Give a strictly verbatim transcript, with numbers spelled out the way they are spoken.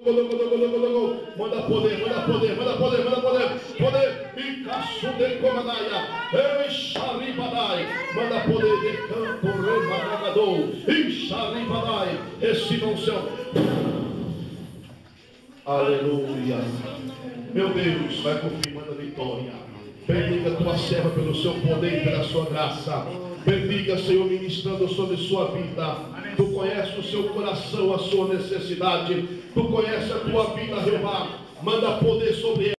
Manda poder, manda poder, manda poder, manda poder. Poder. E caço de comanaia. Ei, xaribadai. Manda poder de canto remargador. E xaribadai. Receba o céu. Aleluia. Meu Deus, vai confirmando a vitória. Bendiga a tua serva pelo seu poder e pela sua graça. Bendiga, Senhor, ministrando sobre sua vida. Tu conheces o seu coração, a sua necessidade. Tu conheces a tua vida, Jeová. Manda poder sobre ela.